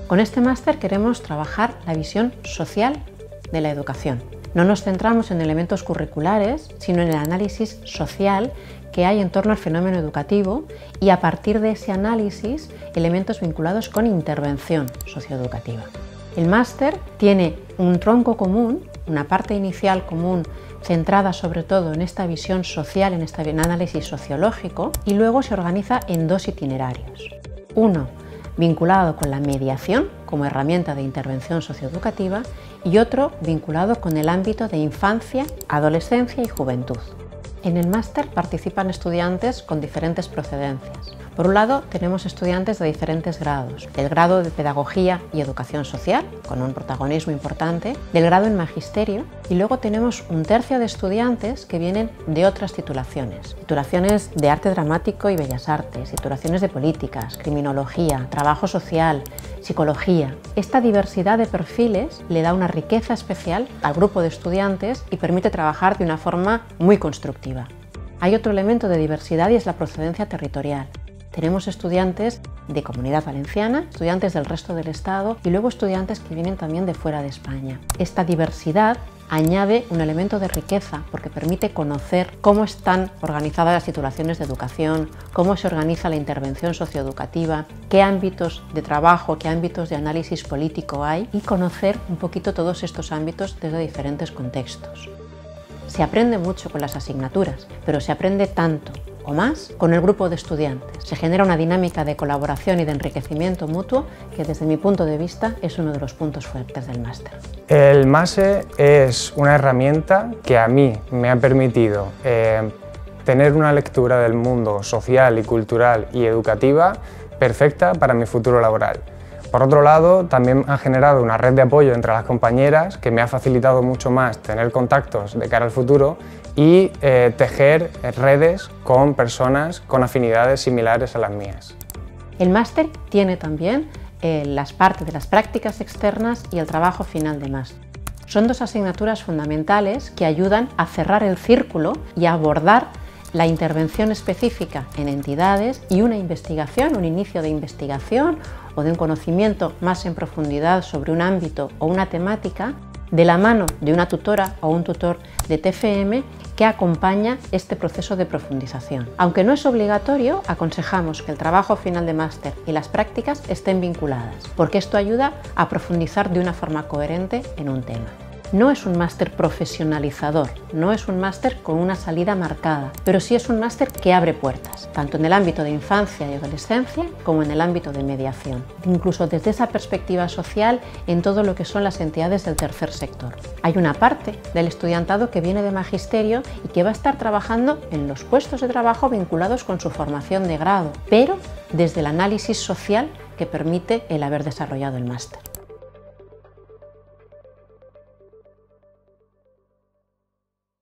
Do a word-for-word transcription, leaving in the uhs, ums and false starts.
Con este máster queremos trabajar la visión social de la educación. No nos centramos en elementos curriculares, sino en el análisis social que hay en torno al fenómeno educativo y, a partir de ese análisis, elementos vinculados con intervención socioeducativa. El máster tiene un tronco común, una parte inicial común centrada sobre todo en esta visión social, en este análisis sociológico, y luego se organiza en dos itinerarios. Uno vinculado con la mediación como herramienta de intervención socioeducativa y otro vinculado con el ámbito de infancia, adolescencia y juventud. En el máster participan estudiantes con diferentes procedencias. Por un lado, tenemos estudiantes de diferentes grados: del grado de Pedagogía y Educación Social, con un protagonismo importante, del grado en Magisterio, y luego tenemos un tercio de estudiantes que vienen de otras titulaciones. Titulaciones de Arte Dramático y Bellas Artes, titulaciones de Políticas, Criminología, Trabajo Social, Psicología. Esta diversidad de perfiles le da una riqueza especial al grupo de estudiantes y permite trabajar de una forma muy constructiva. Hay otro elemento de diversidad y es la procedencia territorial. Tenemos estudiantes de Comunidad Valenciana, estudiantes del resto del Estado y luego estudiantes que vienen también de fuera de España. Esta diversidad añade un elemento de riqueza porque permite conocer cómo están organizadas las titulaciones de educación, cómo se organiza la intervención socioeducativa, qué ámbitos de trabajo, qué ámbitos de análisis político hay, y conocer un poquito todos estos ámbitos desde diferentes contextos. Se aprende mucho con las asignaturas, pero se aprende tanto o más con el grupo de estudiantes. Se genera una dinámica de colaboración y de enriquecimiento mutuo que, desde mi punto de vista, es uno de los puntos fuertes del máster. El MASE es una herramienta que a mí me ha permitido eh, tener una lectura del mundo social y cultural y educativa perfecta para mi futuro laboral. Por otro lado, también ha generado una red de apoyo entre las compañeras que me ha facilitado mucho más tener contactos de cara al futuro y eh, tejer redes con personas con afinidades similares a las mías. El máster tiene también eh, las partes de las prácticas externas y el trabajo final de máster. Son dos asignaturas fundamentales que ayudan a cerrar el círculo y a abordar la intervención específica en entidades y una investigación, un inicio de investigación o de un conocimiento más en profundidad sobre un ámbito o una temática, de la mano de una tutora o un tutor de T F M que acompaña este proceso de profundización. Aunque no es obligatorio, aconsejamos que el trabajo final de máster y las prácticas estén vinculadas, porque esto ayuda a profundizar de una forma coherente en un tema. No es un máster profesionalizador, no es un máster con una salida marcada, pero sí es un máster que abre puertas, tanto en el ámbito de infancia y adolescencia como en el ámbito de mediación, incluso desde esa perspectiva social en todo lo que son las entidades del tercer sector. Hay una parte del estudiantado que viene de Magisterio y que va a estar trabajando en los puestos de trabajo vinculados con su formación de grado, pero desde el análisis social que permite el haber desarrollado el máster.